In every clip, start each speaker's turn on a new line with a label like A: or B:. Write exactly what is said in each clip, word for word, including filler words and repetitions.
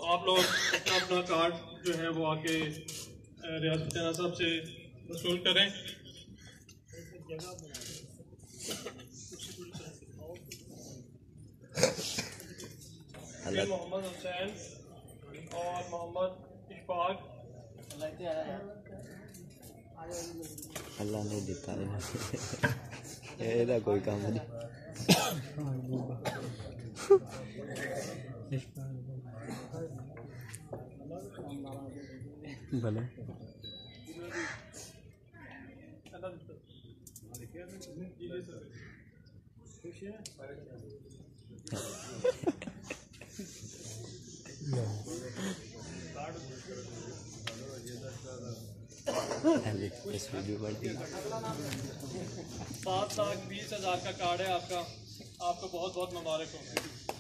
A: आप लोग अपना अपना कार्ड जो है वो आके रियासत जना साहब से वसूल करें। मोहम्मद हुसैन और मोहम्मद इशफाक
B: अल्लाह ने दिता है कोई काम नहीं। भले इस वीडियो पर
A: सात लाख बीस हजार का कार्ड है आपका। आपको बहुत बहुत मुबारक हो।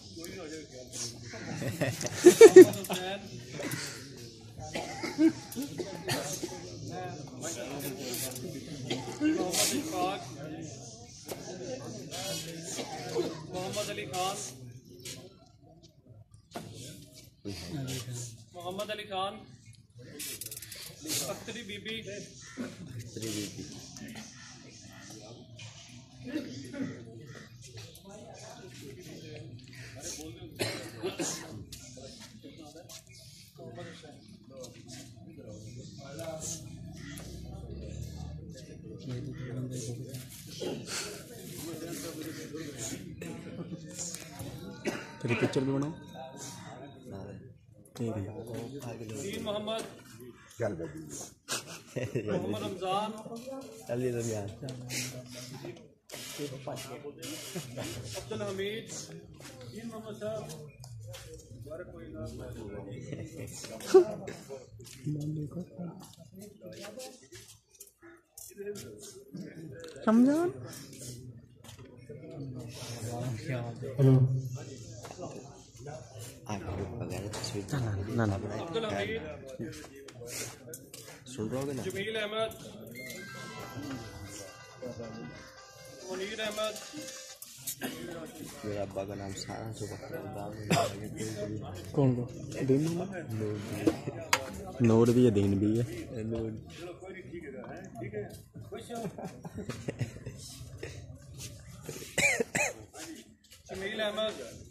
A: मोहम्मद इशफाक, मोहम्मद अली खान, मोहम्मद अली खान, अख्तरी बीबी,
B: अख्तरी बीबी,
C: तेरी पिक्चर भी बनाओ।
A: मोहम्मद मोहम्मद रमजान,
B: अली रमजान,
A: अब्दुल हमीद, मोहम्मद साहब,
C: रमजान ना ना
A: अब्दुल हमीद,
B: सुन रहे हो ना?
A: जमील अहमद, मुनीर अहमद,
B: मेरा अब्बा का नाम सारा सुबह
C: कौन को दिन नूर भी है, दीन भी है।
B: नूर
A: जमील अहमद,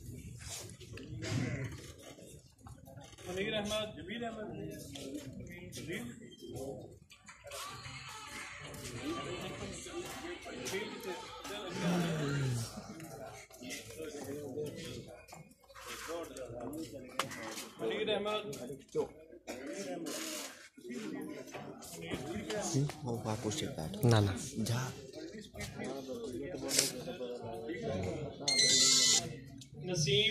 A: मुनीर अहमद, जमील अहमद, मुनीर अहमद,
B: वो बापू से बैठ
C: ना ना
B: जा।
A: नसीम,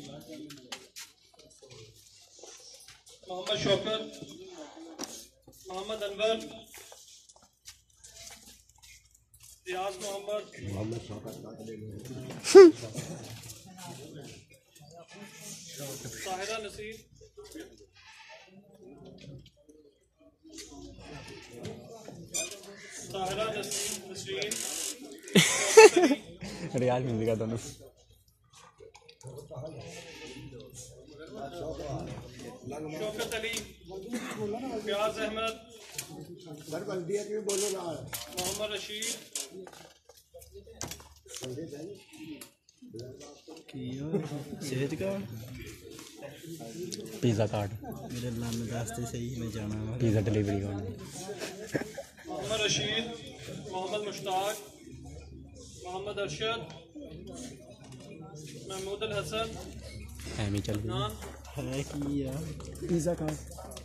A: मोहम्मद शौकत, मोहम्मद अनवर, रियाज मोहम्मद,
B: मोहम्मद शौकत,
A: साहिरा नसीर, साहिरा नसरीन,
C: रियाज मिल गया दोनों।
A: शौकत अली, फयाज अहमद, मोहम्मद रशीद,
B: सेहत कार्ड,
C: पिज़्ज़ा कार्ड,
B: मेरे नाम रास्ते से ही मैं जाना है।
C: Pizza delivery card,
A: Mohammad Rashid, Mohammad Mushtaq, Mohammad Arshad, Mahmood Al Hasan,
C: एमी चल रही
A: नान,
B: है कि यार
C: पिज़्ज़ा कार्ड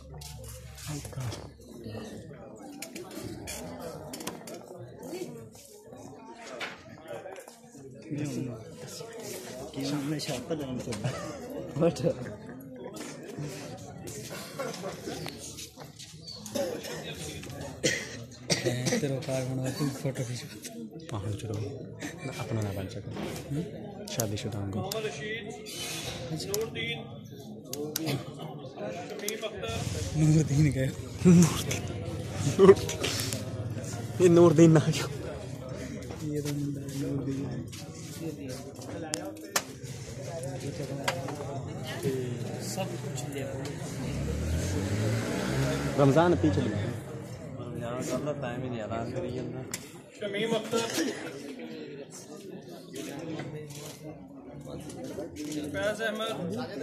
B: कि मैं शापर नहीं चलता बट
C: तेरे कार बना तू फोटो खींच पहुँच चलो अपना ना बन सके शादीशुदा होंगे।
A: मोहम्मद रशीद, नूरदीन, शमीम अख्तर,
C: नूरदीन गए ये नूरदीन ना क्यों ये तो नूरदीन है। सब कुछ ले
D: रमजान पीछे
B: रमजान कर लो टाइम ही नहीं ऐलान करी जंदा
A: शमीम अख्तर फैज अहमद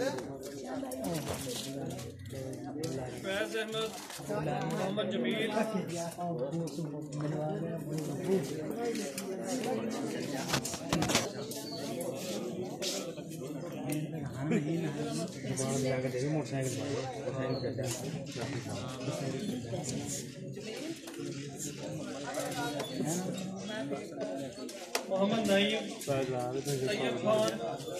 A: फैज अहमद मोहम्मद जमील मोहम्मद नईम तैयब खान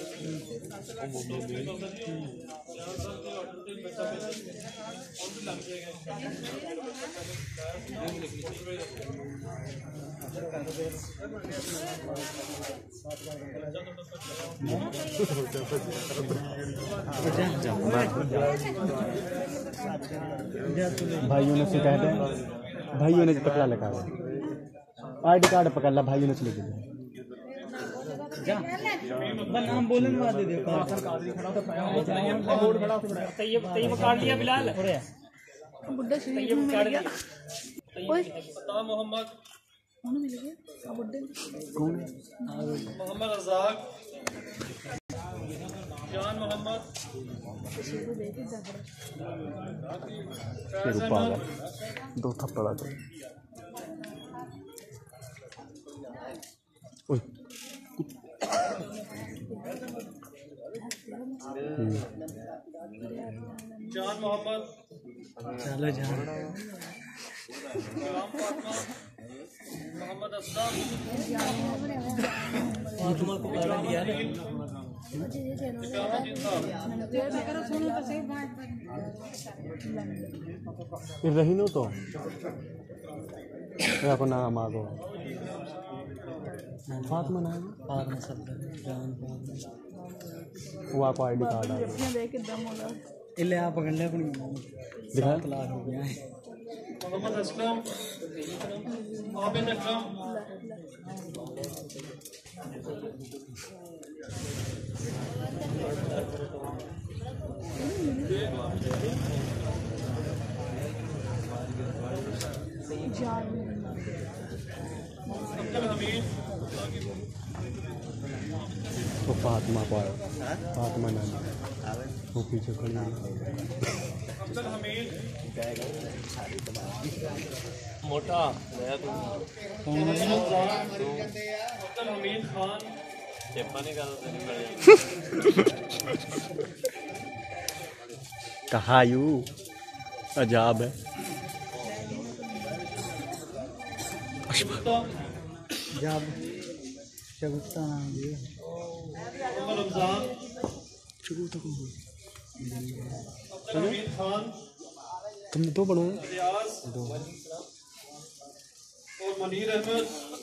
D: भाइयों ने से कहते हैं भाइयों ने पकड़ा लगा आई डी कार्ड पकड़ ला भाइयों ने चले गए
C: नाम बोलने के बाद दे दे तैयब तैयब काट लिया बिलाल
E: बुड्ढा शरीफ में मिल गया ओए
A: फताह मोहम्मद
E: कौन मिल गया बुड्ढे
A: मोहम्मद रज़ाक जान मोहम्मद फैज अहमद
D: दो थप्पड़ दो ओए
A: जान मोहम्मद
C: चलो जान
A: गुलाम फातिमा मोहम्मद असलम
C: तुम्हारे को पकड़ लिया
D: ये रही नो तो आपको नाम आगो फातिमा नाम
C: फातिमा सब जान फातिमा
D: वो आपको आई डी कार्ड आ
E: अपना देख के दम होगा
C: इले आप पकड़ ले अपनी
D: दिखा
C: सात लाख रुपया है
A: मोहम्मद असलम आबिद अकरम अब्दुल हमीद
D: वो फातिमा को आया फातिमा नाम वो पीछे खड़ी है
A: अब्दुल हमीद
C: मोटा
A: अब्दुल हमीद खान
D: कहा यू अजाब है
C: जब शगुफ्ता नाम दिए
A: मोहम्मद रमजान अब्दुल हमीद खान
D: तुमने दो बनाए
A: रियाज और मनीर अहमद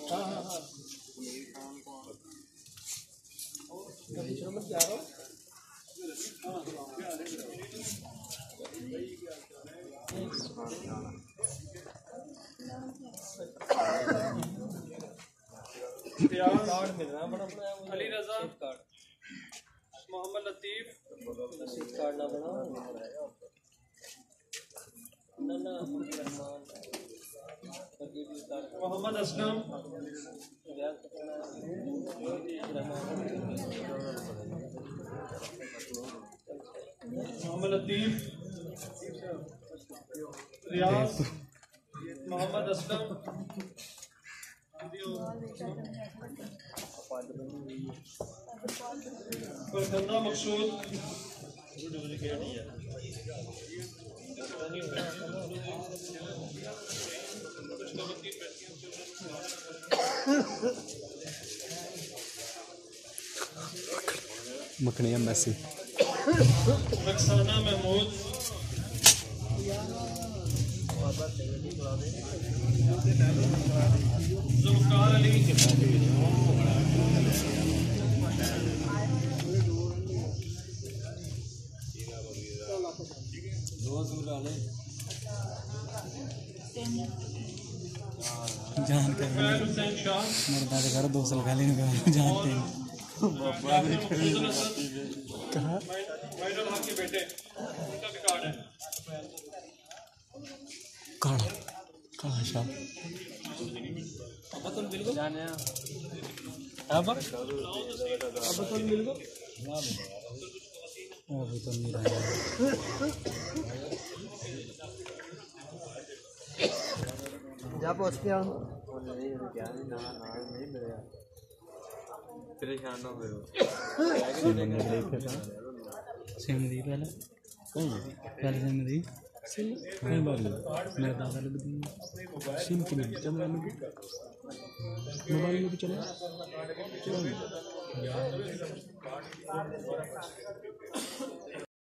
A: रियाज अली रजा मोहम्मद लतीफ मोहम्मद असलम मोहम्मद लतीफ रियाज मोहम्मद असलम फरखंदा मकसूद
D: मखनिया मैसी
A: रक्साना महमूद जुल्फकार अली
C: जान कर
A: फैल हुसैन शाह
C: मेरे दादा घर दो साल खाली नहीं जानते हैं
A: कहा बेटे उनका भी कार्ड है।
C: काला काला शाह
A: अब तो बिल्कुल
B: जाने
A: अब अब तो बिल्कुल
C: अभी तो नहीं रहा
B: जा पहुंच के आओ नहीं क्या नहीं ना ना नहीं मिलेगा परेशान हो गए
C: सिम दी पहले पहले सिम दी सिम कई बार मेरा दादा लग दी सिम की नहीं जब मैं मोबाइल में भी चला चला